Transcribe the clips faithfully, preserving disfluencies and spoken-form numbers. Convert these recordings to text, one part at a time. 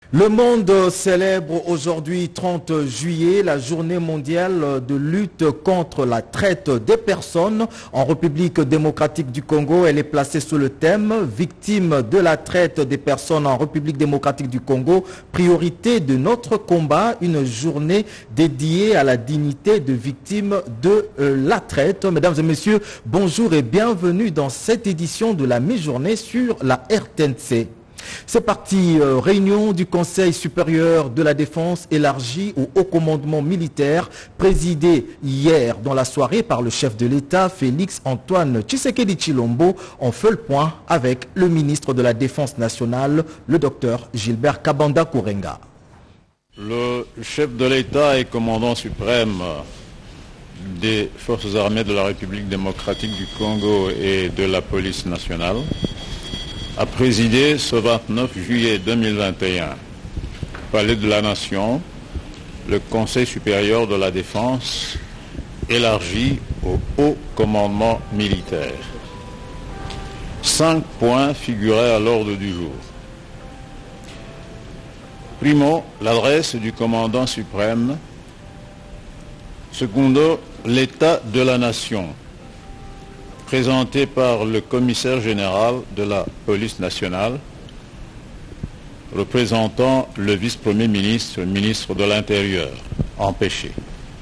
Le monde célèbre aujourd'hui trente juillet la journée mondiale de lutte contre la traite des personnes. En République démocratique du Congo, elle est placée sous le thème « Victimes de la traite des personnes en République démocratique du Congo, priorité de notre combat », une journée dédiée à la dignité de victimes de la traite. Mesdames et messieurs, bonjour et bienvenue dans cette édition de la mi-journée sur la R T N C. C'est parti, euh, réunion du Conseil supérieur de la défense élargie au haut commandement militaire, présidée hier dans la soirée par le chef de l'État, Félix Antoine Tshisekedi Tshilombo. On fait le point avec le ministre de la Défense nationale, le docteur Gilbert Kabanda Kourenga. Le chef de l'État et commandant suprême des forces armées de la République démocratique du Congo et de la police nationale a présidé ce vingt-neuf juillet deux mille vingt et un, Palais de la Nation, le Conseil supérieur de la défense élargi au haut commandement militaire. Cinq points figuraient à l'ordre du jour. Primo, l'adresse du commandant suprême. Secondo, l'état de la nation, présenté par le commissaire général de la police nationale, représentant le vice-premier ministre, ministre de l'Intérieur, empêché.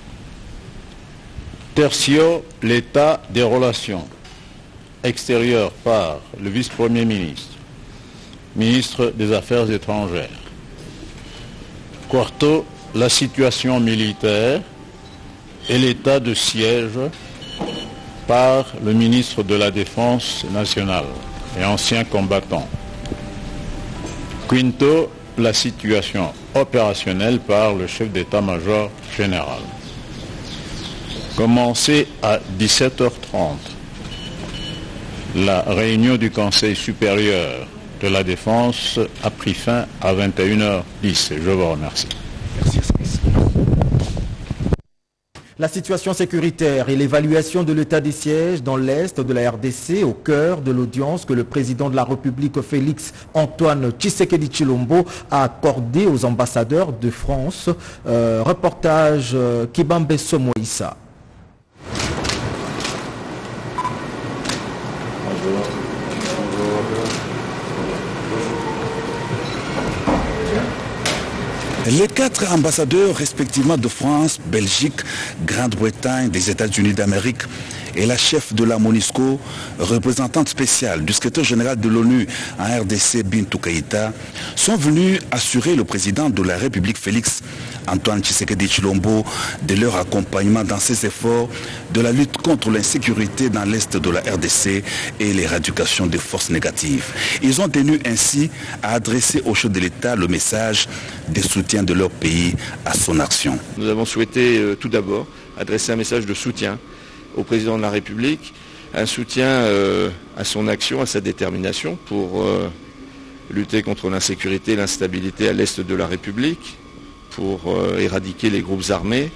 Tertio, l'état des relations extérieures par le vice-premier ministre, ministre des Affaires étrangères. Quarto, la situation militaire et l'état de siège par le ministre de la Défense nationale et ancien combattant. Quinto, la situation opérationnelle par le chef d'état-major général. Commencé à dix-sept heures trente, la réunion du Conseil supérieur de la Défense a pris fin à vingt et une heures dix. Je vous remercie. Merci. La situation sécuritaire et l'évaluation de l'état des sièges dans l'Est de la R D C au cœur de l'audience que le président de la République Félix Antoine Tshisekedi Tshilombo a accordé aux ambassadeurs de France. Euh, reportage euh, Kibambe Somoïsa. Les quatre ambassadeurs respectivement de France, Belgique, Grande-Bretagne, des États-Unis d'Amérique et la chef de la MONUSCO, représentante spéciale du secrétaire général de l'ONU en R D C, Bintou Keïta, sont venus assurer le président de la République, Félix Antoine Tshisekedi Tshilombo, de leur accompagnement dans ses efforts de la lutte contre l'insécurité dans l'Est de la R D C et l'éradication des forces négatives. Ils ont tenu ainsi à adresser au chef de l'État le message de soutien de leur pays à son action. Nous avons souhaité euh, tout d'abord adresser un message de soutien au président de la République, un soutien euh, à son action, à sa détermination pour euh, lutter contre l'insécurité et l'instabilité à l'Est de la République, pour euh, éradiquer les groupes armés,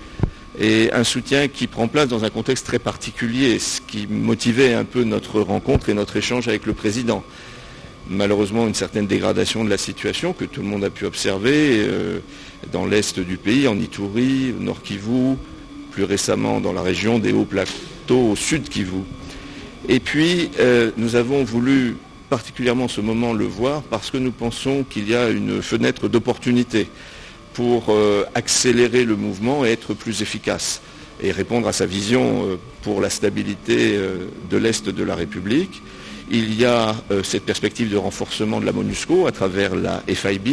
et un soutien qui prend place dans un contexte très particulier, ce qui motivait un peu notre rencontre et notre échange avec le président. Malheureusement, une certaine dégradation de la situation que tout le monde a pu observer euh, dans l'Est du pays, en Ituri, au Nord Kivu, plus récemment dans la région des Hauts Plateaux, au Sud Kivu. Et puis, euh, nous avons voulu particulièrement ce moment le voir parce que nous pensons qu'il y a une fenêtre d'opportunité pour euh, accélérer le mouvement et être plus efficace et répondre à sa vision euh, pour la stabilité euh, de l'Est de la République. Il y a euh, cette perspective de renforcement de la MONUSCO à travers la F I B.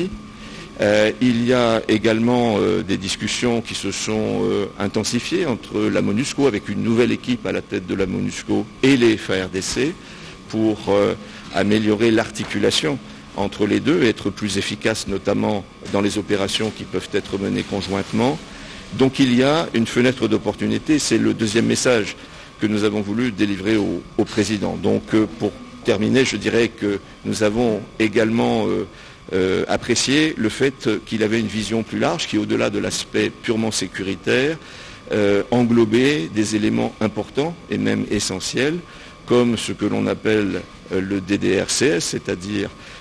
Euh, il y a également euh, des discussions qui se sont euh, intensifiées entre la MONUSCO, avec une nouvelle équipe à la tête de la MONUSCO, et les F A R D C pour euh, améliorer l'articulation entre les deux et être plus efficace, notamment dans les opérations qui peuvent être menées conjointement. Donc il y a une fenêtre d'opportunité, c'est le deuxième message que nous avons voulu délivrer au, au président. Donc euh, pour terminer, je dirais que nous avons également euh, euh, apprécié le fait qu'il avait une vision plus large qui, au-delà de l'aspect purement sécuritaire, euh, englobait des éléments importants et même essentiels, comme ce que l'on appelle euh, le D D R C S, c'est-à-dire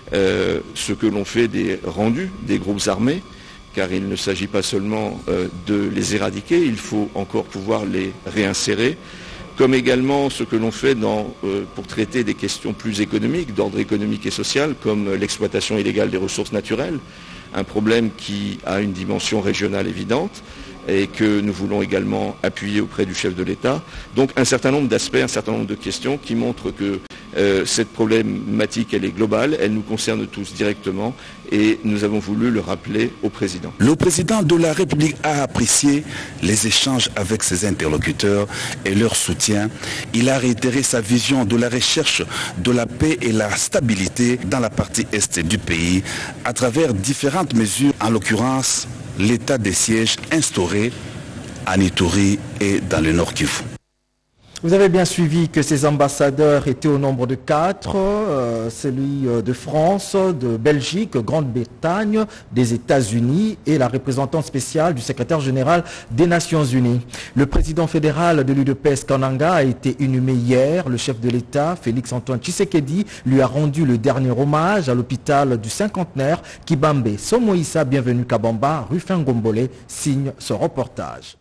euh, ce que l'on fait des rendus des groupes armés, car il ne s'agit pas seulement euh, de les éradiquer, il faut encore pouvoir les réinsérer, comme également ce que l'on fait dans, euh, pour traiter des questions plus économiques, d'ordre économique et social, comme l'exploitation illégale des ressources naturelles, un problème qui a une dimension régionale évidente et que nous voulons également appuyer auprès du chef de l'État. Donc un certain nombre d'aspects, un certain nombre de questions qui montrent que euh, cette problématique, elle est globale, elle nous concerne tous directement et nous avons voulu le rappeler au président. Le président de la République a apprécié les échanges avec ses interlocuteurs et leur soutien. Il a réitéré sa vision de la recherche de la paix et la stabilité dans la partie est du pays à travers différentes mesures, en l'occurrence l'état des sièges instauré à Ituri et dans le Nord Kivu. Vous avez bien suivi que ces ambassadeurs étaient au nombre de quatre, euh, celui de France, de Belgique, Grande-Bretagne, des États-Unis et la représentante spéciale du secrétaire général des Nations Unies. Le président fédéral de l'U D P S Kananga a été inhumé hier. Le chef de l'État, Félix-Antoine Tshisekedi, lui a rendu le dernier hommage à l'hôpital du cinquantenaire Kibambe. Somoïsa, bienvenue Kabamba, Rufin Gombole, signe ce reportage.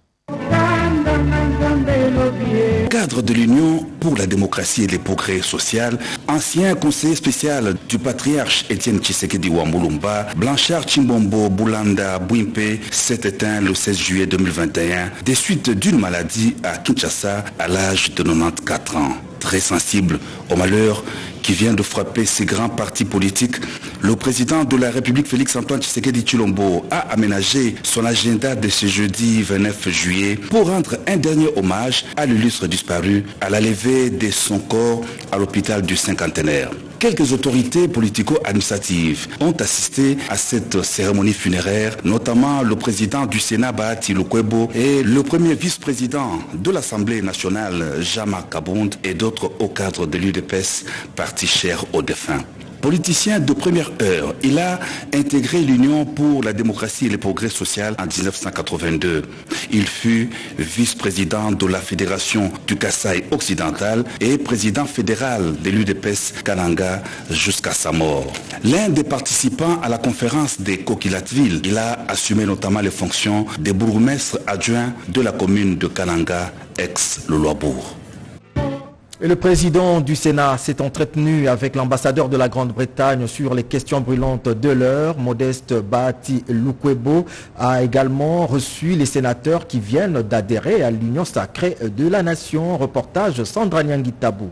Cadre de l'Union pour la démocratie et les progrès sociaux, ancien conseiller spécial du patriarche Étienne Tshisekedi Wambulumba, Blanchard Chimbombo Boulanda Bouimpe s'est éteint le seize juillet deux mille vingt et un des suites d'une maladie à Kinshasa à l'âge de quatre-vingt-quatorze ans. Très sensible au malheur qui vient de frapper ces grands partis politiques, le président de la République Félix-Antoine Tshisekedi Tshilombo a aménagé son agenda de ce jeudi vingt-neuf juillet pour rendre un dernier hommage à l'illustre disparu à la levée de son corps à l'hôpital du cinquantenaire. Quelques autorités politico-administratives ont assisté à cette cérémonie funéraire, notamment le président du Sénat Bahati Lukwebo et le premier vice-président de l'Assemblée nationale Jama Kabund et d'autres hauts cadres de l'U D P S, parti cher aux défunts. Politicien de première heure, il a intégré l'Union pour la démocratie et le progrès social en mille neuf cent quatre-vingt-deux. Il fut vice-président de la Fédération du Kasaï occidental et président fédéral de l'U D P S Kananga jusqu'à sa mort. L'un des participants à la conférence des Kokilatville, il a assumé notamment les fonctions de bourgmestre adjoint de la commune de Kananga, ex-Loloabourg. Et le président du Sénat s'est entretenu avec l'ambassadeur de la Grande-Bretagne sur les questions brûlantes de l'heure. Modeste Bahati Lukwebo a également reçu les sénateurs qui viennent d'adhérer à l'Union sacrée de la nation. Reportage Sandra Nyangitabou.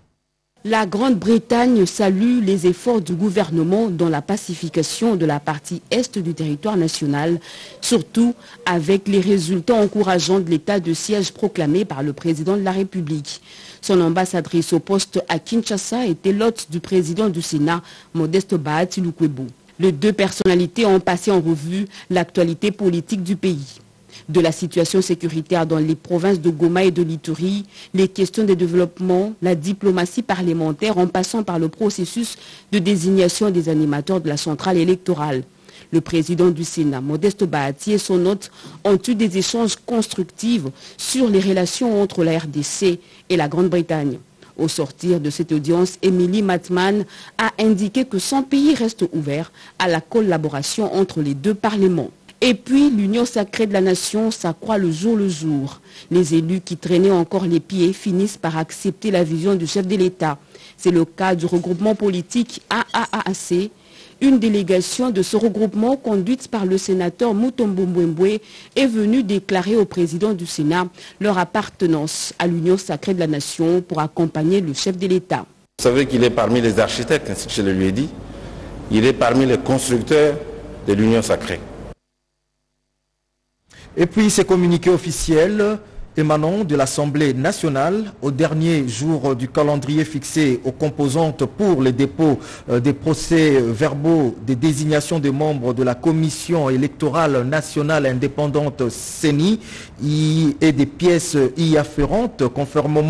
La Grande-Bretagne salue les efforts du gouvernement dans la pacification de la partie est du territoire national, surtout avec les résultats encourageants de l'état de siège proclamé par le président de la République. Son ambassadrice au poste à Kinshasa était l'hôte du président du Sénat, Modeste Bahati Lukwebo. Les deux personnalités ont passé en revue l'actualité politique du pays. De la situation sécuritaire dans les provinces de Goma et de l'Ituri, les questions de développement, la diplomatie parlementaire en passant par le processus de désignation des animateurs de la centrale électorale. Le président du Sénat, Modeste Bahati, et son hôte ont eu des échanges constructifs sur les relations entre la R D C et la Grande-Bretagne. Au sortir de cette audience, Emily Matman a indiqué que son pays reste ouvert à la collaboration entre les deux parlements. Et puis, l'Union sacrée de la nation s'accroît le jour le jour. Les élus qui traînaient encore les pieds finissent par accepter la vision du chef de l'État. C'est le cas du regroupement politique A A A C. Une délégation de ce regroupement, conduite par le sénateur Mutombo Mbwembwe, est venue déclarer au président du Sénat leur appartenance à l'Union sacrée de la nation pour accompagner le chef de l'État. Vous savez qu'il est parmi les architectes, ainsi que je le lui ai dit. Il est parmi les constructeurs de l'Union sacrée. Et puis ces communiqués officiels émanant de l'Assemblée nationale au dernier jour du calendrier fixé aux composantes pour les dépôts des procès-verbaux des désignations des membres de la Commission électorale nationale indépendante C E N I et des pièces y afférentes conformément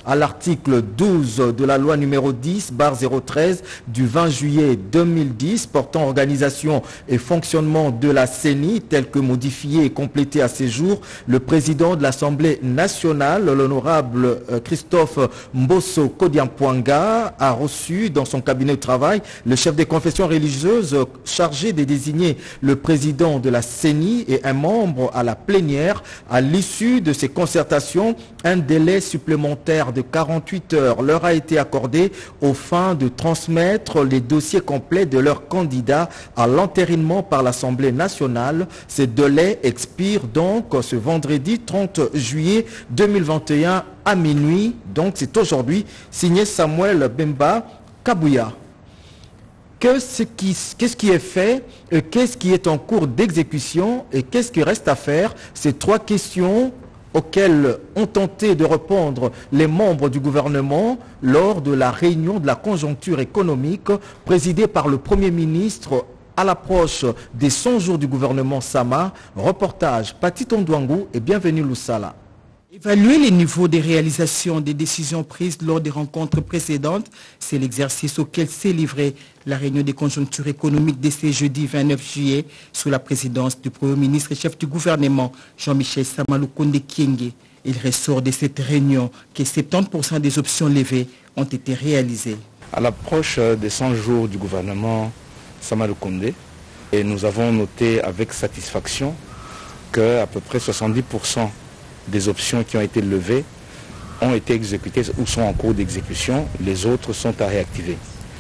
à l'article douze de la loi numéro dix barre zéro treize du vingt juillet deux mille dix portant organisation et fonctionnement de la C E N I tel que modifié et complété à ces jours, le président de l'Assemblée nationale, l'honorable Christophe Mbosso Kodiampouanga, a reçu dans son cabinet de travail le chef des confessions religieuses chargé de désigner le président de la C E N I et un membre à la plénière. À l'issue de ces concertations, un délai supplémentaire de quarante-huit heures leur a été accordé aux fins de transmettre les dossiers complets de leurs candidats à l'entérinement par l'Assemblée nationale. Ces délais expirent donc ce vendredi trente juillet deux mille vingt et un à minuit. Donc c'est aujourd'hui, signé Samuel Bemba Kabouya. Qu'est-ce qui, qu'est-ce qui est fait, qu'est-ce qui est en cours d'exécution et qu'est-ce qui reste à faire? Ces trois questions auxquelles ont tenté de répondre les membres du gouvernement lors de la réunion de la conjoncture économique présidée par le Premier ministre à l'approche des cent jours du gouvernement Sama. Reportage Pati Tondouangou et bienvenue Loussala. Évaluer les niveaux des réalisations des décisions prises lors des rencontres précédentes, c'est l'exercice auquel s'est livrée la réunion des conjonctures économiques de ce jeudi vingt-neuf juillet sous la présidence du Premier ministre et chef du gouvernement Jean-Michel Samaloukonde Kyenge. Il ressort de cette réunion que soixante-dix pour cent des options levées ont été réalisées. À l'approche des cent jours du gouvernement Samaloukonde, et nous avons noté avec satisfaction qu'à peu près soixante-dix pour cent des options qui ont été levées ont été exécutées ou sont en cours d'exécution. Les autres sont à réactiver.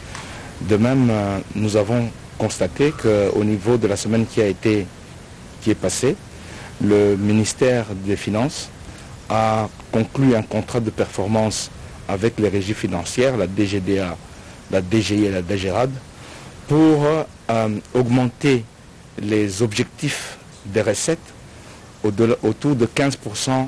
De même, nous avons constaté qu'au niveau de la semaine qui a été qui est passée, le ministère des Finances a conclu un contrat de performance avec les régies financières, la D G D A, la D G I et la DGRAD, pour euh, augmenter les objectifs des recettes autour de quinze pour cent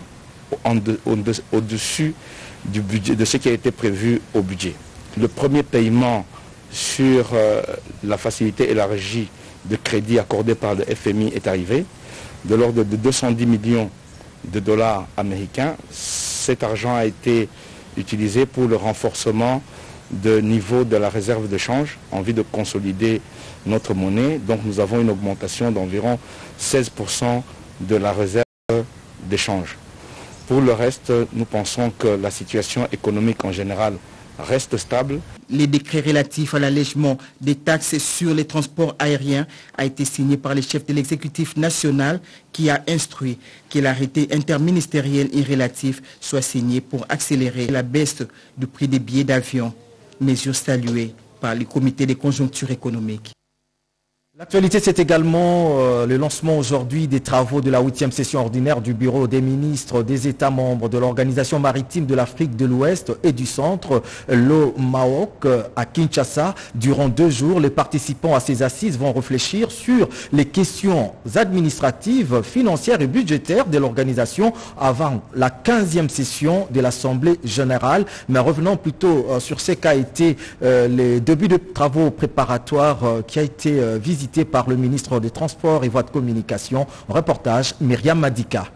au-dessus du budget, de ce qui a été prévu au budget. Le premier paiement sur euh, la facilité élargie de crédit accordée par le F M I est arrivé, de l'ordre de deux cent dix millions de dollars américains. Cet argent a été utilisé pour le renforcement de niveau de la réserve de change en vue de consolider notre monnaie. Donc nous avons une augmentation d'environ seize pour cent de la réserve d'échange. Pour le reste, nous pensons que la situation économique en général reste stable. Les décrets relatifs à l'allègement des taxes sur les transports aériens a été signé par le chef de l'exécutif national qui a instruit que l'arrêté interministériel et relatif soit signé pour accélérer la baisse du prix des billets d'avion, mesure saluée par le comité des conjonctures économiques. L'actualité, c'est également euh, le lancement aujourd'hui des travaux de la huitième session ordinaire du Bureau des ministres des États membres de l'Organisation maritime de l'Afrique de l'Ouest et du Centre, l'O M A O C, à Kinshasa. Durant deux jours, les participants à ces assises vont réfléchir sur les questions administratives, financières et budgétaires de l'organisation avant la quinzième session de l'Assemblée générale. Mais revenons plutôt euh, sur ce qu'a été euh, les débuts de travaux préparatoires euh, qui a été euh, visité par le ministre des Transports et Voies de Communication. Reportage Myriam Madika.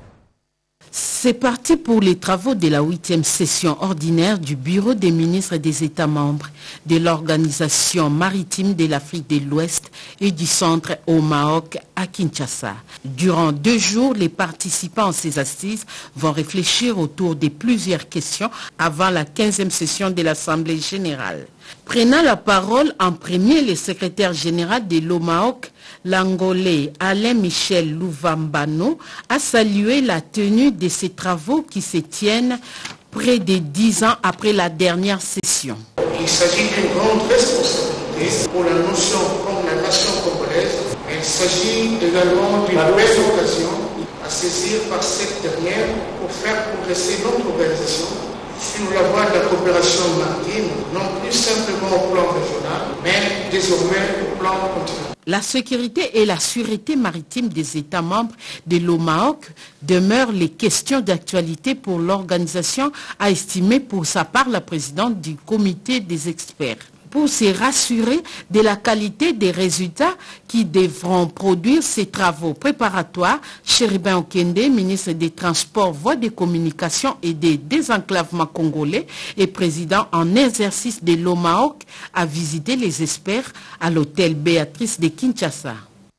C'est parti pour les travaux de la huitième session ordinaire du Bureau des ministres des États membres de l'Organisation maritime de l'Afrique de l'Ouest et du Centre O M A O C à Kinshasa. Durant deux jours, les participants à ces assises vont réfléchir autour de plusieurs questions avant la quinzième session de l'Assemblée générale. Prenant la parole en premier, le secrétaire général de l'O M A O C, l'Angolais Alain-Michel Louvambano, a salué la tenue de ces travaux qui se tiennent près de dix ans après la dernière session. Il s'agit d'une grande responsabilité pour la nation comme la nation congolaise. Il s'agit également d'une belle occasion à saisir par cette dernière pour faire progresser notre organisation sur la voie de la coopération maritime, non plus simplement au plan régional, mais désormais au plan continental. La sécurité et la sûreté maritime des États membres de l'O M A O C demeurent les questions d'actualité pour l'organisation, a estimé pour sa part la présidente du comité des experts. pour se rassurer de la qualité des résultats qui devront produire ces travaux préparatoires. Chéribin Okende, ministre des Transports, Voies de Communication et des Désenclavements congolais et président en exercice de l'O M A O C, a visité les experts à l'hôtel Béatrice de Kinshasa.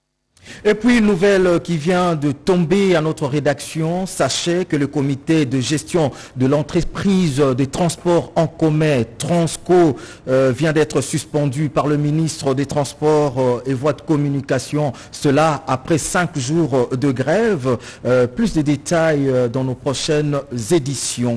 Et puis, une nouvelle qui vient de tomber à notre rédaction. Sachez que le comité de gestion de l'entreprise des transports en commun, Transco, euh, vient d'être suspendu par le ministre des Transports euh, et Voies de Communication. Cela après cinq jours de grève. Euh, plus de détails euh, dans nos prochaines éditions.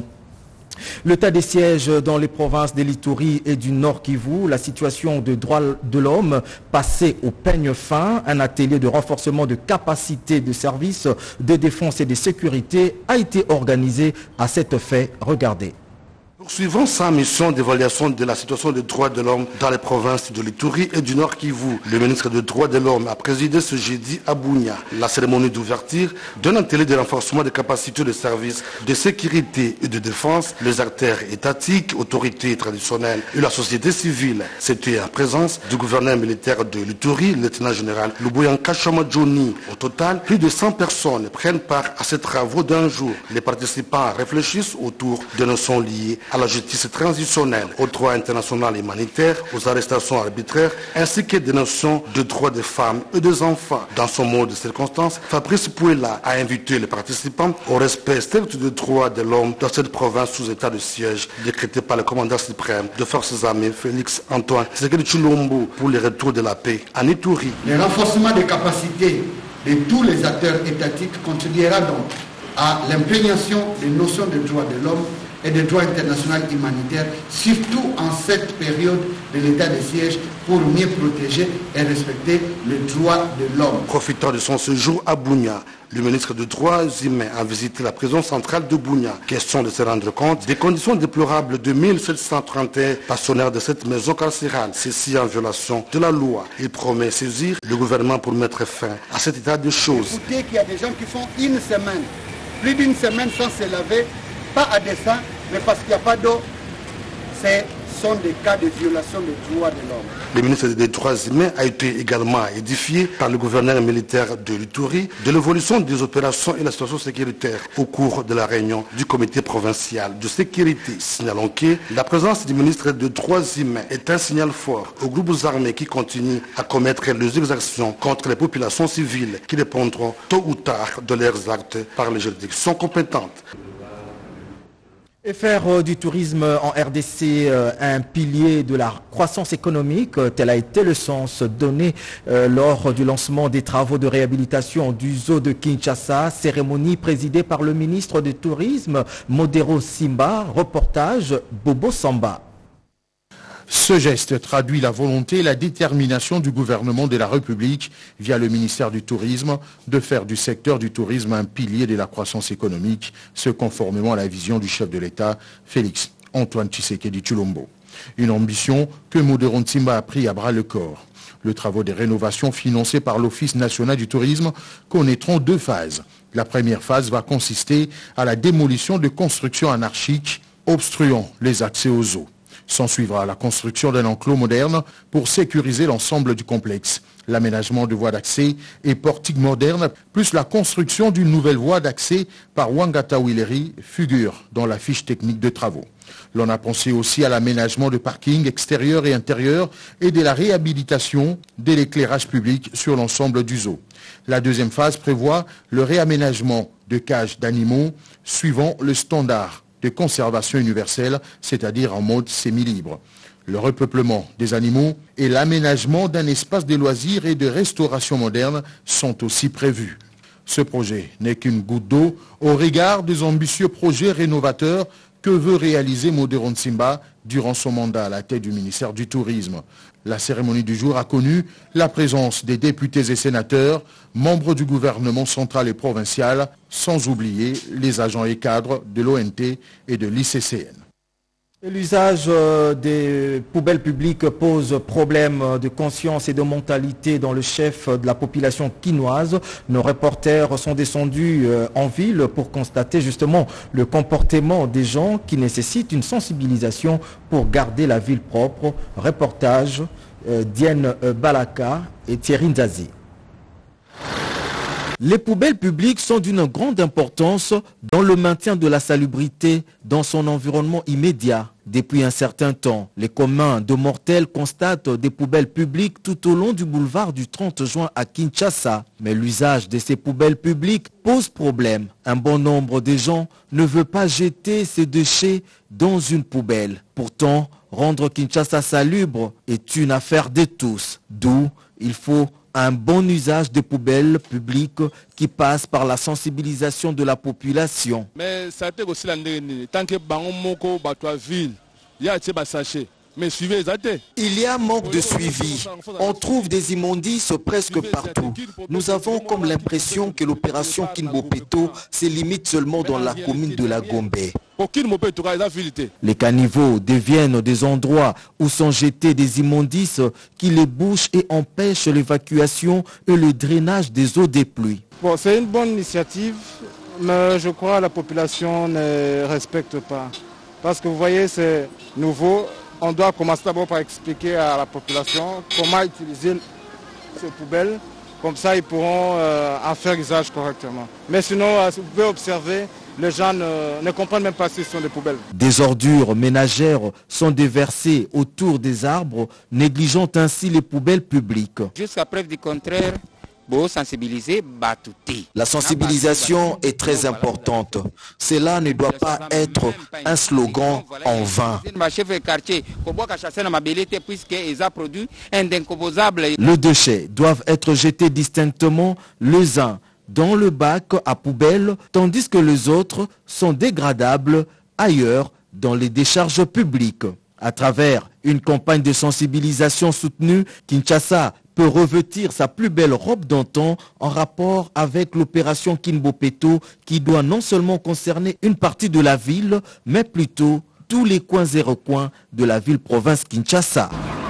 Le tas des sièges dans les provinces de l'Ituri et du Nord Kivu, la situation de droits de l'homme passée au peigne fin, un atelier de renforcement de capacité de services de défense et de sécurité a été organisé à cet effet. Regardez. Poursuivant sa mission d'évaluation de la situation des droits de l'homme dans les provinces de l'Ituri et du Nord Kivu, le ministre des droits de l'homme a présidé ce jeudi à Bunia la cérémonie d'ouverture d'un atelier de renforcement des capacités de services de sécurité et de défense, les acteurs étatiques, autorités traditionnelles et la société civile. C'était en présence du gouverneur militaire de l'Ituri, le lieutenant-général Luboyanka Chamadjoni. Au total, plus de cent personnes prennent part à ces travaux d'un jour. Les participants réfléchissent autour de notions liées à la justice transitionnelle, au droit international humanitaire, aux arrestations arbitraires, ainsi que des notions de droits des femmes et des enfants. Dans son mot de circonstance, Fabrice Pouela a invité les participants au respect strict des droits de l'homme dans cette province sous état de siège, décrété par le commandant suprême de forces armées, Félix Antoine Tshisekedi Tshilombo, pour le retour de la paix en Ituri. Le renforcement des capacités de tous les acteurs étatiques contribuera donc à l'imprégnation des notions de droits de l'homme et des droits internationaux humanitaires, surtout en cette période de l'état de siège, pour mieux protéger et respecter les droits de l'homme. Profitant de son séjour à Bunia, le ministre des Droits humains a visité la prison centrale de Bunia. Question de se rendre compte des conditions déplorables de mille sept cent trente et un pensionnaires de cette maison carcérale, ceci en violation de la loi. Il promet saisir le gouvernement pour mettre fin à cet état de choses. Écoutez qu'il y a des gens qui font une semaine, plus d'une semaine sans se laver, pas à dessein, mais parce qu'il n'y a pas d'eau. Ce sont des cas de violation des droits de l'homme. Le ministre des Droits humains a été également édifié par le gouverneur militaire de l'Ituri de l'évolution des opérations et la situation sécuritaire au cours de la réunion du comité provincial de sécurité. Signalons que la présence du ministre des Droits humains est un signal fort aux groupes armés qui continuent à commettre les exactions contre les populations civiles qui répondront tôt ou tard de leurs actes par les juridictions compétentes. Et faire du tourisme en R D C un pilier de la croissance économique, tel a été le sens donné lors du lancement des travaux de réhabilitation du zoo de Kinshasa, cérémonie présidée par le ministre du Tourisme, Modero Simba, reportage Bobo Samba. Ce geste traduit la volonté et la détermination du gouvernement de la République, via le ministère du Tourisme, de faire du secteur du tourisme un pilier de la croissance économique, ce conformément à la vision du chef de l'État, Félix Antoine Tshisekedi Tshilombo. Une ambition que Modero Simba a pris à bras le corps. Les travaux de rénovation financés par l'Office national du tourisme connaîtront deux phases. La première phase va consister à la démolition de constructions anarchiques obstruant les accès aux zoo. S'en suivra la construction d'un enclos moderne pour sécuriser l'ensemble du complexe, l'aménagement de voies d'accès et portiques modernes, plus la construction d'une nouvelle voie d'accès par Wangata Willery figure dans la fiche technique de travaux. L'on a pensé aussi à l'aménagement de parkings extérieurs et intérieurs et de la réhabilitation de l'éclairage public sur l'ensemble du zoo. La deuxième phase prévoit le réaménagement de cages d'animaux suivant le standard de conservation universelle, c'est-à-dire en mode semi-libre. Le repeuplement des animaux et l'aménagement d'un espace de loisirs et de restauration moderne sont aussi prévus. Ce projet n'est qu'une goutte d'eau au regard des ambitieux projets rénovateurs que veut réaliser Modero Simba durant son mandat à la tête du ministère du Tourisme. La cérémonie du jour a connu la présence des députés et sénateurs, membres du gouvernement central et provincial, sans oublier les agents et cadres de l'O N T et de l'I C C N. L'usage des poubelles publiques pose problème de conscience et de mentalité dans le chef de la population quinoise. Nos reporters sont descendus en ville pour constater justement le comportement des gens qui nécessitent une sensibilisation pour garder la ville propre. Reportage Diane Balaka et Thierry Nzazi. Les poubelles publiques sont d'une grande importance dans le maintien de la salubrité dans son environnement immédiat. Depuis un certain temps, les communs de mortels constatent des poubelles publiques tout au long du boulevard du trente juin à Kinshasa. Mais l'usage de ces poubelles publiques pose problème. Un bon nombre de gens ne veut pas jeter ces déchets dans une poubelle. Pourtant, rendre Kinshasa salubre est une affaire de tous. D'où il faut un bon usage des poubelles publiques qui passe par la sensibilisation de la population. Mais ça a aussi la tant que Bango Batwa ville, il y a un sachet. Mais suivez les. Il y a manque de suivi. On trouve des immondices presque partout. Nous avons comme l'impression que l'opération Kinbopeto se limite seulement dans la commune de la Gombe. Les caniveaux deviennent des endroits où sont jetés des immondices qui les bouchent et empêchent l'évacuation et le drainage des eaux des pluies. Bon, c'est une bonne initiative, mais je crois que la population ne respecte pas. Parce que vous voyez, c'est nouveau. On doit commencer d'abord par expliquer à la population comment utiliser ces poubelles. Comme ça, ils pourront euh, en faire usage correctement. Mais sinon, euh, vous pouvez observer, les gens ne, ne comprennent même pas si ce sont des poubelles. Des ordures ménagères sont déversées autour des arbres, négligeant ainsi les poubelles publiques. Jusqu'à preuve du contraire, la sensibilisation est très importante. Cela ne doit pas être un slogan en vain. Les déchets doivent être jetés distinctement les uns dans le bac à poubelle, tandis que les autres sont dégradables ailleurs dans les décharges publiques. À travers une campagne de sensibilisation soutenue, Kinshasa peut revêtir sa plus belle robe d'antan en rapport avec l'opération Kinbopeto qui doit non seulement concerner une partie de la ville, mais plutôt tous les coins et recoins de la ville-province Kinshasa.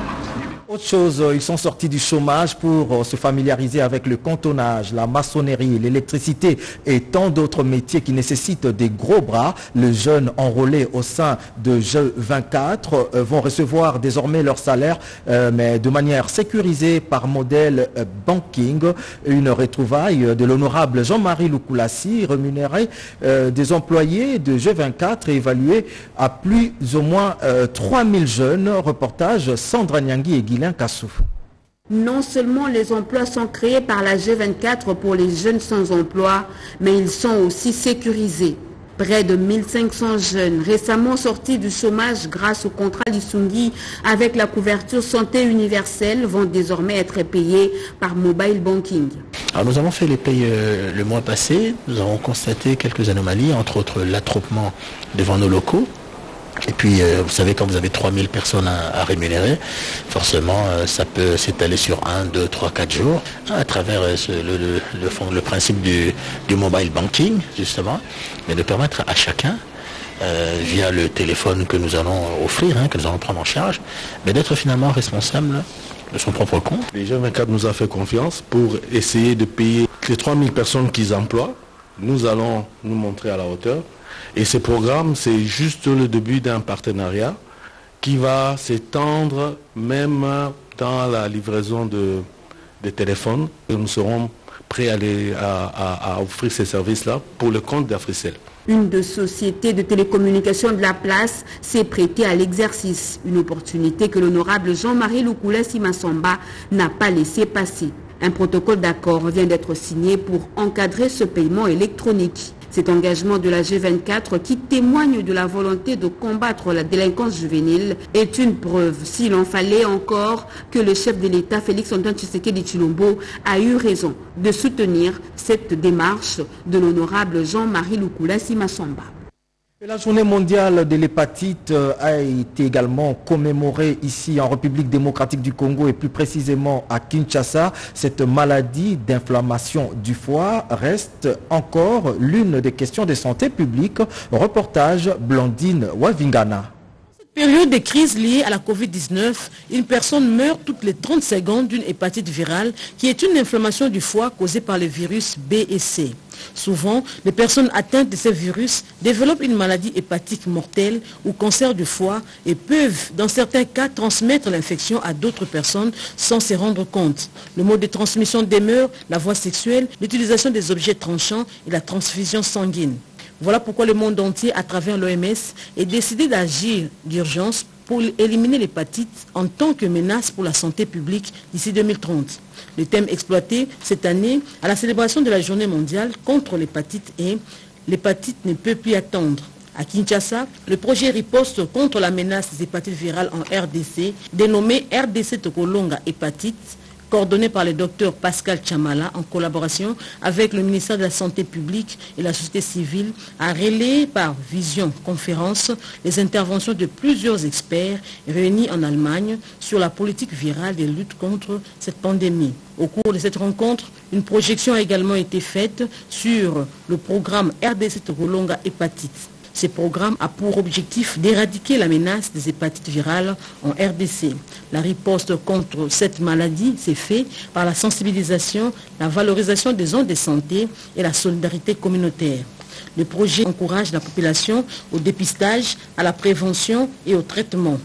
Autre chose, ils sont sortis du chômage pour se familiariser avec le cantonnage, la maçonnerie, l'électricité et tant d'autres métiers qui nécessitent des gros bras. Les jeunes enrôlés au sein de G vingt-quatre vont recevoir désormais leur salaire, mais de manière sécurisée par modèle banking. Une retrouvaille de l'honorable Jean-Marie Lukulassi, rémunéré des employés de G vingt-quatre et évalué à plus ou moins trois mille jeunes. Reportage Sandra Nyangui et Guilain Kassou. Non seulement les emplois sont créés par la G vingt-quatre pour les jeunes sans emploi, mais ils sont aussi sécurisés. Près de mille cinq cents jeunes récemment sortis du chômage grâce au contrat Lissungi avec la couverture santé universelle vont désormais être payés par mobile banking. Alors nous avons fait les payes euh, le mois passé. Nous avons constaté quelques anomalies, entre autres l'attroupement devant nos locaux. Et puis, euh, vous savez, quand vous avez trois mille personnes à, à rémunérer, forcément, euh, ça peut s'étaler sur un, deux, trois, quatre jours, à travers euh, ce, le, le, le, fond, le principe du, du mobile banking, justement, mais de permettre à chacun, euh, via le téléphone que nous allons offrir, hein, que nous allons prendre en charge, mais d'être finalement responsable de son propre compte. Les G vingt-quatre nous a fait confiance pour essayer de payer les trois mille personnes qu'ils emploient. Nous allons nous montrer à la hauteur. Et ce programme, c'est juste le début d'un partenariat qui va s'étendre même dans la livraison de, de téléphones. Et nous serons prêts à, les, à, à, à offrir ces services-là pour le compte d'Africel. Une de sociétés de télécommunications de la place s'est prêtée à l'exercice. Une opportunité que l'honorable Jean-Marie Lukulassi Massamba n'a pas laissé passer. Un protocole d'accord vient d'être signé pour encadrer ce paiement électronique. Cet engagement de la G vingt-quatre qui témoigne de la volonté de combattre la délinquance juvénile est une preuve, s'il en fallait encore, que le chef de l'État, Félix-Antoine Tshisekedi Tshilombo, a eu raison de soutenir cette démarche de l'honorable Jean-Marie Lukulassi Massamba. La journée mondiale de l'hépatite a été également commémorée ici en République démocratique du Congo et plus précisément à Kinshasa. Cette maladie d'inflammation du foie reste encore l'une des questions de santé publique. Reportage Blandine Wavingana. Période de crise liée à la Covid dix-neuf, une personne meurt toutes les trente secondes d'une hépatite virale qui est une inflammation du foie causée par le virus B et C. Souvent, les personnes atteintes de ces virus développent une maladie hépatique mortelle ou cancer du foie et peuvent, dans certains cas, transmettre l'infection à d'autres personnes sans se rendre compte. Le mode de transmission demeure la voie sexuelle, l'utilisation des objets tranchants et la transfusion sanguine. Voilà pourquoi le monde entier, à travers l'O M S, est décidé d'agir d'urgence pour éliminer l'hépatite en tant que menace pour la santé publique d'ici deux mille trente. Le thème exploité cette année à la célébration de la journée mondiale contre l'hépatite est « L'hépatite ne peut plus attendre ». À Kinshasa, le projet riposte contre la menace des hépatites virales en R D C, dénommé R D C Tokolonga Hépatite, coordonné par le docteur Pascal Chamala en collaboration avec le ministère de la Santé publique et la société civile, a relayé par Vision Conférence les interventions de plusieurs experts réunis en Allemagne sur la politique virale de lutte contre cette pandémie. Au cours de cette rencontre, une projection a également été faite sur le programme R D C Tokolonga Hépatite. Ce programme a pour objectif d'éradiquer la menace des hépatites virales en R D C. La riposte contre cette maladie s'est faite par la sensibilisation, la valorisation des zones de santé et la solidarité communautaire. Le projet encourage la population au dépistage, à la prévention et au traitement.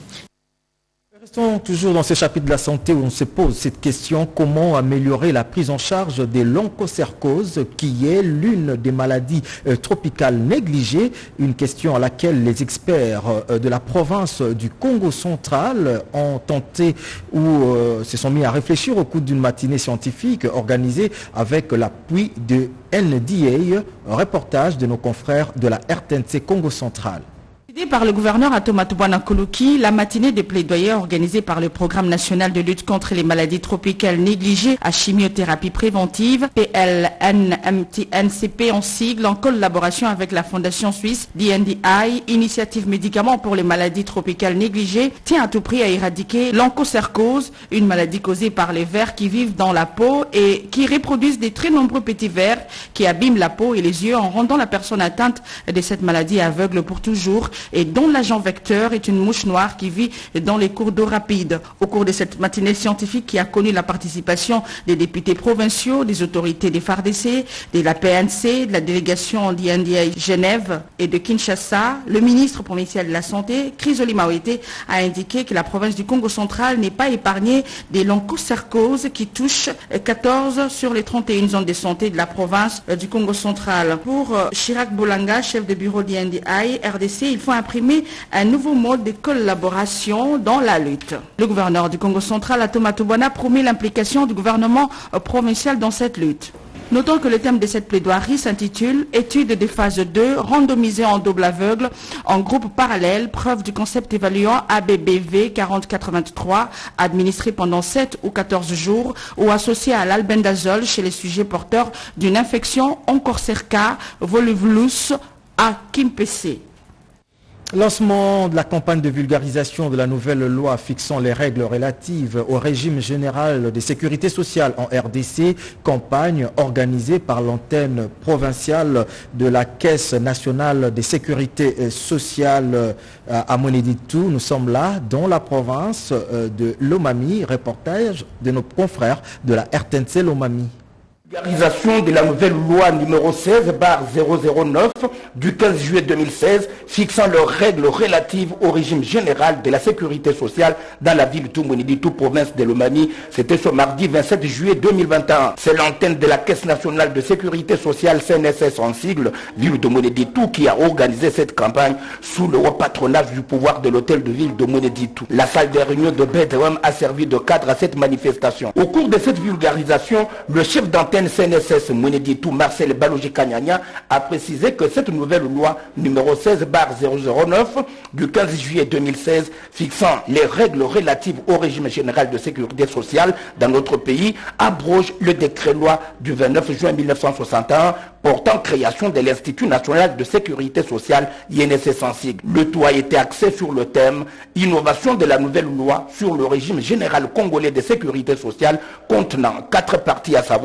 Restons toujours dans ce chapitre de la santé où on se pose cette question: comment améliorer la prise en charge de l'onchocercose, qui est l'une des maladies euh, tropicales négligées, une question à laquelle les experts euh, de la province du Congo central ont tenté ou euh, se sont mis à réfléchir au cours d'une matinée scientifique organisée avec l'appui de N D A, reportage de nos confrères de la R T N C Congo central. Aidé par le gouverneur Atomatubwana Kuluki, la matinée des plaidoyers organisée par le Programme national de lutte contre les maladies tropicales négligées à chimiothérapie préventive, P L N M T N C P en sigle, en collaboration avec la fondation suisse D N D I, Initiative médicaments pour les maladies tropicales négligées, tient à tout prix à éradiquer l'onchocercose, une maladie causée par les vers qui vivent dans la peau et qui reproduisent des très nombreux petits vers qui abîment la peau et les yeux en rendant la personne atteinte de cette maladie aveugle pour toujours, et dont l'agent vecteur est une mouche noire qui vit dans les cours d'eau rapides. Au cours de cette matinée scientifique qui a connu la participation des députés provinciaux, des autorités des F A R D C, de la P N C, de la délégation D N D I Genève et de Kinshasa, le ministre provincial de la Santé, Chrysolie Mawete, a indiqué que la province du Congo central n'est pas épargnée des l'onchocercose qui touchent quatorze sur les trente et une zones de santé de la province du Congo central. Pour Chirac Bolanga, chef de bureau D N D I R D C, il faut imprimer un nouveau mode de collaboration dans la lutte. Le gouverneur du Congo central, Atomatubwana, promet l'implication du gouvernement provincial dans cette lutte. Notons que le thème de cette plaidoirie s'intitule « Étude des phases deux, randomisée en double aveugle, en groupe parallèle, preuve du concept évaluant A B B V quarante quatre-vingt-trois, administré pendant sept ou quatorze jours ou associé à l'albendazole chez les sujets porteurs d'une infection onchocerca volvulus à Kimpese ». Lancement de la campagne de vulgarisation de la nouvelle loi fixant les règles relatives au régime général de sécurité sociale en R D C, campagne organisée par l'antenne provinciale de la Caisse nationale de sécurité sociale à Moneditou. Nous sommes là dans la province de Lomami, reportage de nos confrères de la R T N C Lomami. Vulgarisation de la nouvelle loi numéro seize barre zéro zéro neuf du quinze juillet deux mille seize fixant leurs règles relatives au régime général de la sécurité sociale dans la ville de Moneditou, province de Lomami. C'était ce mardi vingt-sept juillet deux mille vingt et un. C'est l'antenne de la Caisse nationale de sécurité sociale C N S S en sigle, ville de Moneditou, qui a organisé cette campagne sous le haut patronage du pouvoir de l'hôtel de ville de Moneditou. La salle de réunion de Bedouin a servi de cadre à cette manifestation. Au cours de cette vulgarisation, le chef d'antenne C N S S Moneditou, Marcel Balogi Kanyanya, a précisé que cette nouvelle loi numéro seize barre zéro zéro neuf du quinze juillet deux mille seize fixant les règles relatives au régime général de sécurité sociale dans notre pays abroge le décret loi du vingt-neuf juin mille neuf cent soixante et un portant création de l'Institut national de sécurité sociale I N S S en sigle. Le tout a été axé sur le thème innovation de la nouvelle loi sur le régime général congolais de sécurité sociale contenant quatre parties, à savoir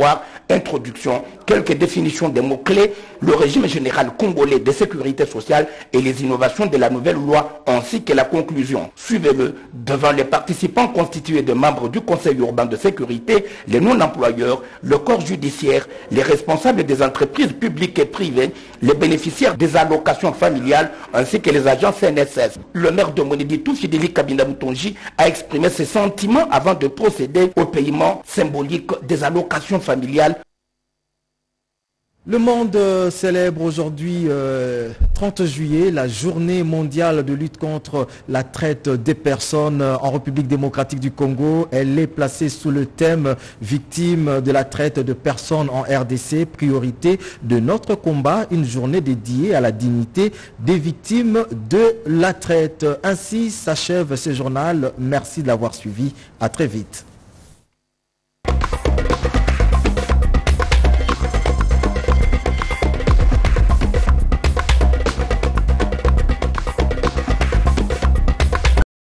Introduction, quelques définitions des mots-clés, le régime général congolais de sécurité sociale et les innovations de la nouvelle loi, ainsi que la conclusion. Suivez-le devant les participants constitués de membres du Conseil urbain de sécurité, les non-employeurs, le corps judiciaire, les responsables des entreprises publiques et privées, les bénéficiaires des allocations familiales, ainsi que les agents C N S S. Le maire de Moneditou, Fidéli Kabinda Moutonji, a exprimé ses sentiments avant de procéder au paiement symbolique des allocations familiales. Le monde célèbre aujourd'hui, euh, trente juillet, la journée mondiale de lutte contre la traite des personnes en République démocratique du Congo. Elle est placée sous le thème « Victimes de la traite de personnes en R D C, priorité de notre combat », une journée dédiée à la dignité des victimes de la traite. Ainsi s'achève ce journal. Merci de l'avoir suivi. À très vite.